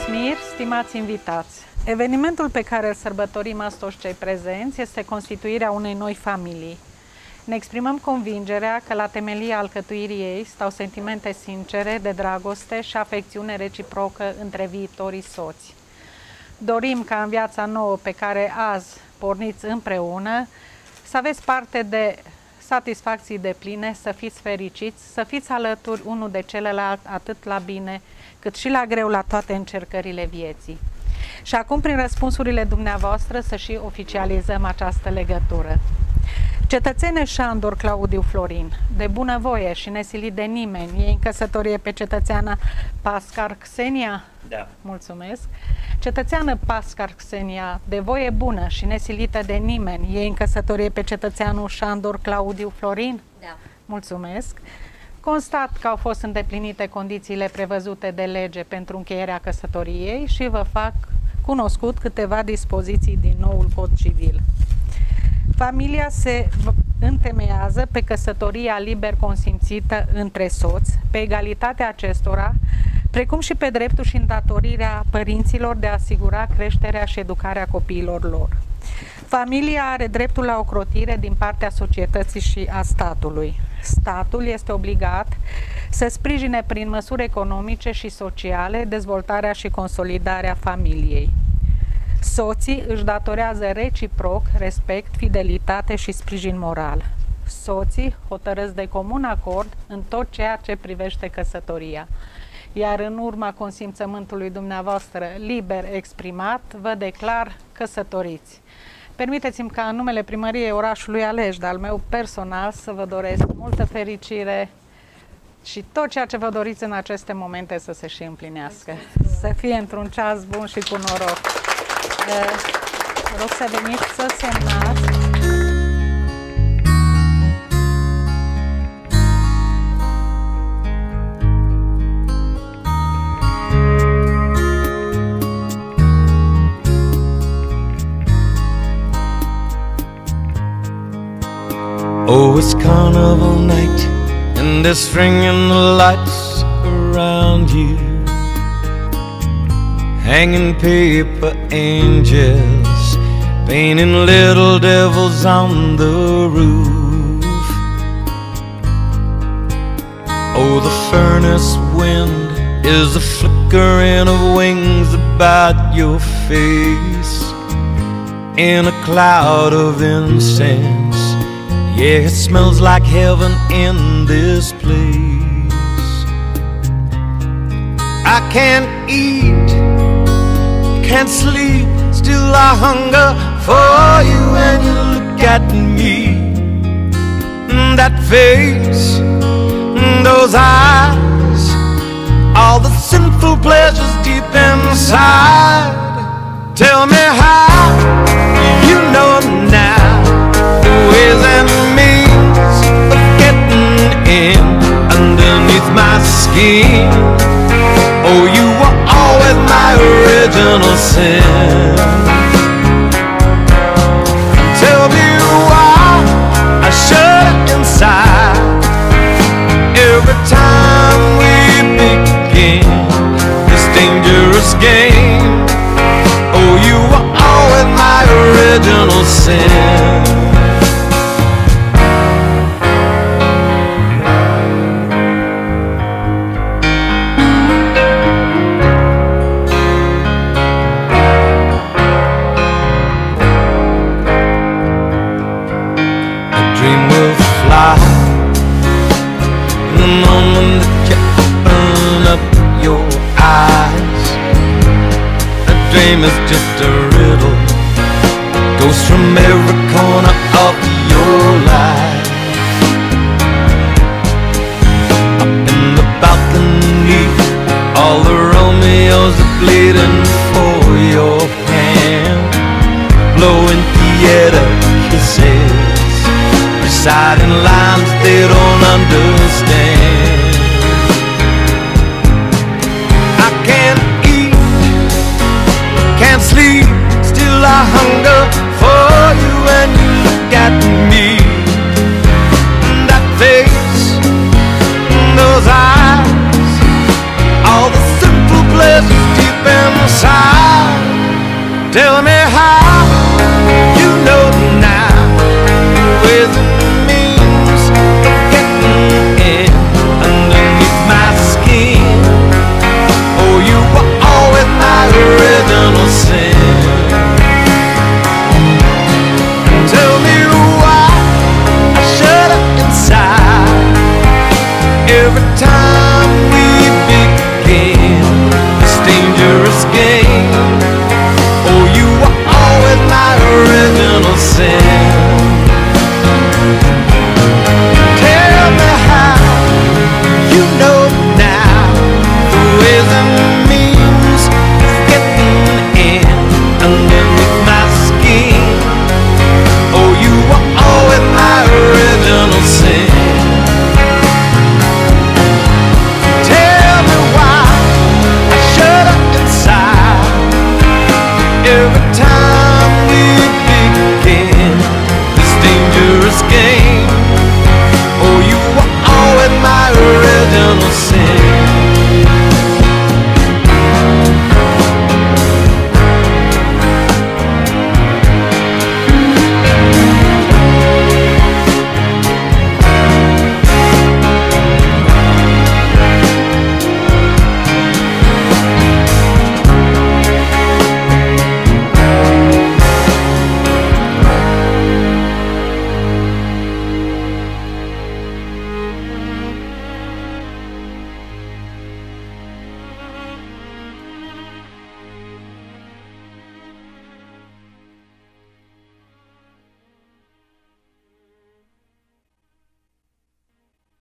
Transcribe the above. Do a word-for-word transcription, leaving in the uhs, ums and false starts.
Mir, stimați invitați! Evenimentul pe care îl sărbătorim azi toți cei prezenți este constituirea unei noi familii. Ne exprimăm convingerea că la temelia alcătuirii ei stau sentimente sincere de dragoste și afecțiune reciprocă între viitorii soți. Dorim ca în viața nouă pe care azi porniți împreună să aveți parte de satisfacții depline, să fiți fericiți, să fiți alături unul de celălalt atât la bine cât și la greu la toate încercările vieții. Și acum, prin răspunsurile dumneavoastră, să și oficializăm această legătură. Cetățene Șandor Claudiu Florin, de bunăvoie și nesilit de nimeni, e în căsătorie pe cetățeana Pascar Xenia? Da. Mulțumesc. Cetățeană Pascar Xenia, de voie bună și nesilită de nimeni, e în căsătorie pe cetățeanul Șandor Claudiu Florin? Da. Mulțumesc. Constat că au fost îndeplinite condițiile prevăzute de lege pentru încheierea căsătoriei și vă fac cunoscut câteva dispoziții din noul Cod Civil. Familia se întemeiază pe căsătoria liber consimțită între soți, pe egalitatea acestora, precum și pe dreptul și îndatorirea părinților de a asigura creșterea și educarea copiilor lor. Familia are dreptul la ocrotire din partea societății și a statului. Statul este obligat să sprijine prin măsuri economice și sociale dezvoltarea și consolidarea familiei. Soții își datorează reciproc respect, fidelitate și sprijin moral. Soții hotărăsc de comun acord în tot ceea ce privește căsătoria. Iar în urma consimțământului dumneavoastră liber exprimat, vă declar căsătoriți. Permiteți-mi ca în numele Primăriei orașului Alejde, al meu personal, să vă doresc multă fericire și tot ceea ce vă doriți în aceste momente să se și împlinească. Să fie într-un ceas bun și cu noroc. Rog să veniți să semnați. Oh, it's carnival night, and they're stringing the lights around you, hanging paper angels, painting little devils on the roof. Oh, the furnace wind is the flickering of wings about your face, in a cloud of incense. Yeah, it smells like heaven in this place. I can't eat, can't sleep, still I hunger for you when you look at me. That face, those eyes, all the sinful pleasures deep inside. Tell me how you know now the ways and means of getting in underneath my skin. Oh, you were always my original sin. Tell me why I shut inside every time we begin this dangerous game. Oh, you were always my original sin. Dream is just a riddle, goes from every